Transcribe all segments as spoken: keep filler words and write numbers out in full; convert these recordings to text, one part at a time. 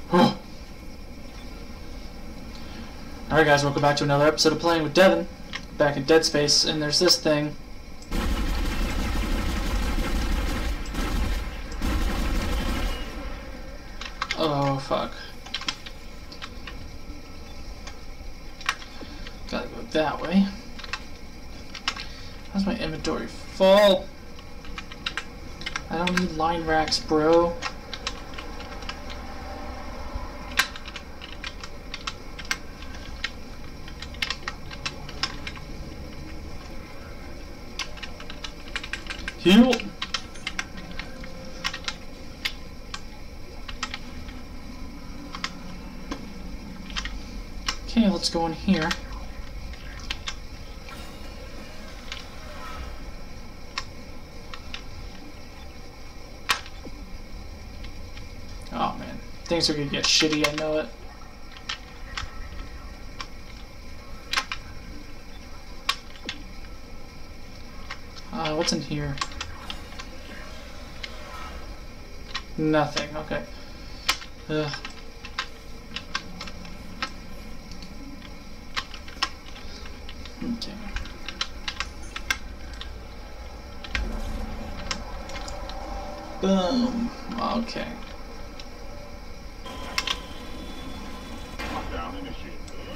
Alright guys, welcome back to another episode of Playing with Devin, back in Dead Space, and there's this thing. Oh fuck. Gotta go that way. How's my inventory full? I don't need line racks, bro. Heal. Okay, let's go in here. Oh man, things are gonna get shitty, I know it. Uh, what's in here? Nothing, okay. Ugh. Okay. Boom. Okay. Lockdown initiated.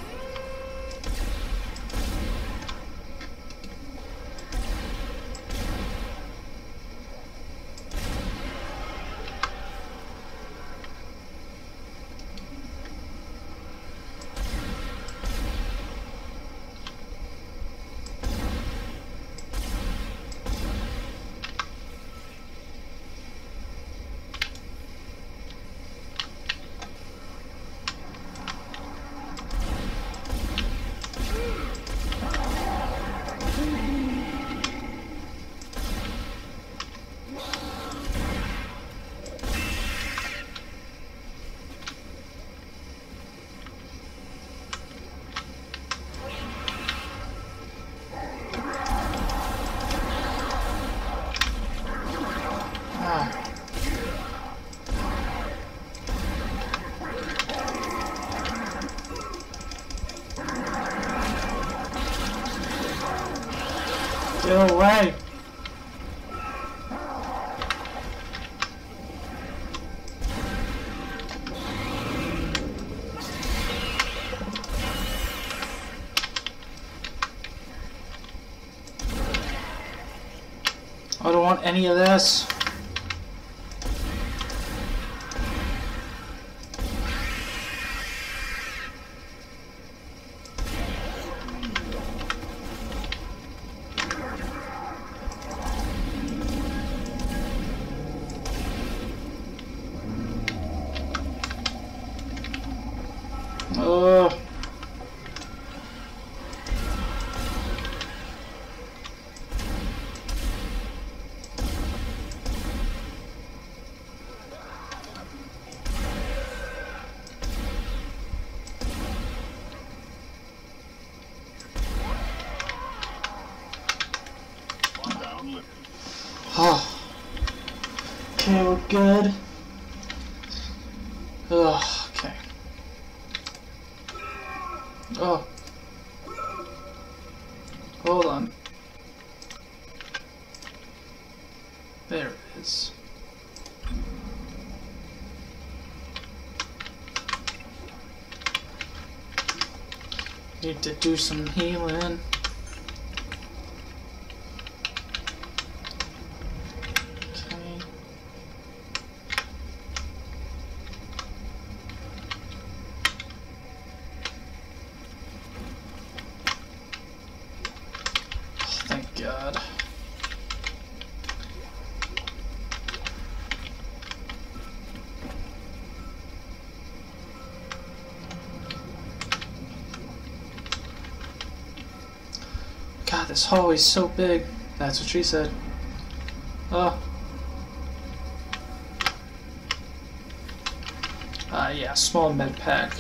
Get away! I don't want any of this. Oh. Oh. Okay, we're good. Ugh, okay. Oh. Hold on. There it is. Need to do some healing. Okay. Thank God. God, this hallway's so big. That's what she said. Oh. Uh, yeah, small med pack.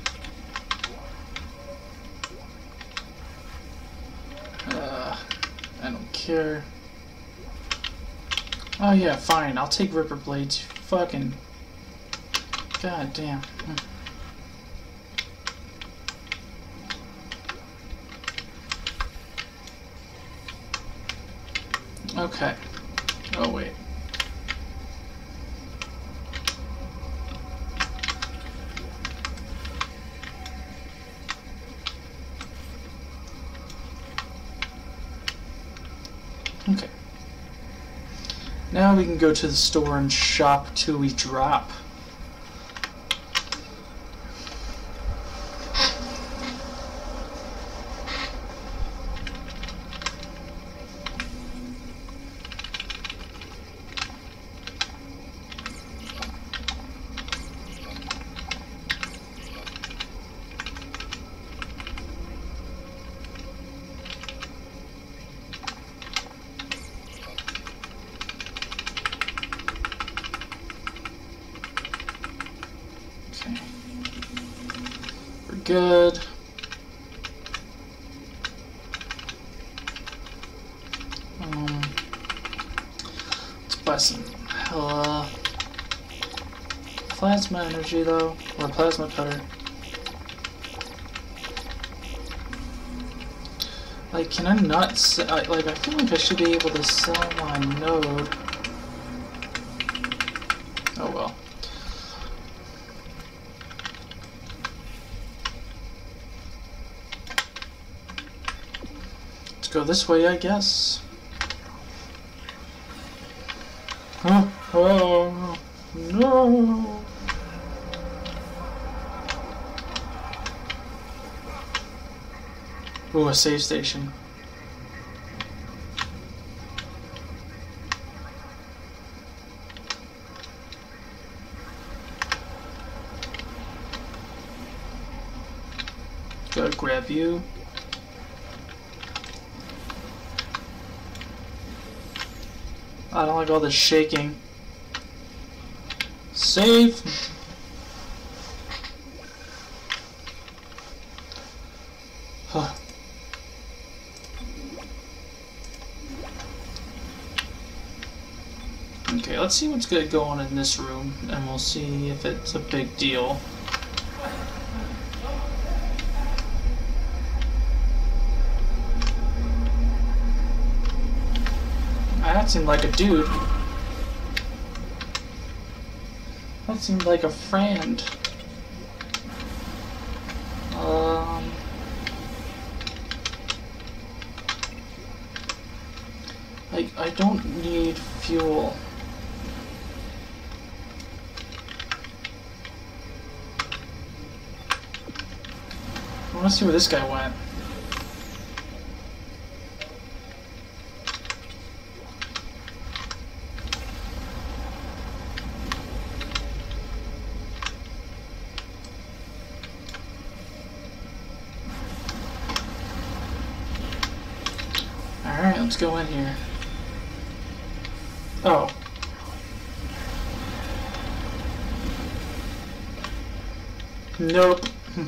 Uh, care. Oh yeah, fine. I'll take Ripper Blades. Fucking. God damn. Okay. Oh wait. Okay. Now we can go to the store and shop till we drop. Good. Um, let's buy some hella plasma energy though, or plasma cutter. Like, can I not sell? Like, I feel like I should be able to sell my node. Oh well. Go this way, I guess. Oh, oh no! Ooh, a save station. Gotta grab you. I don't like all this shaking. Save! Huh. Okay, let's see what's good going on in this room, and we'll see if it's a big deal. That seemed like a dude. That seemed like a friend. Um... Like, I don't need fuel. I want to see where this guy went. Alright, let's go in here. Oh. Nope.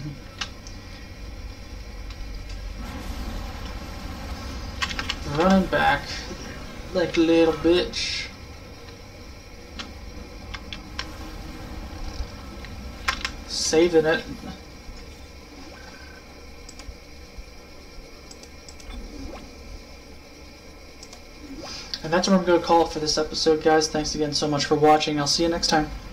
Running back like a little bitch. Saving it. And that's what I'm going to call it for this episode, guys. Thanks again so much for watching. I'll see you next time.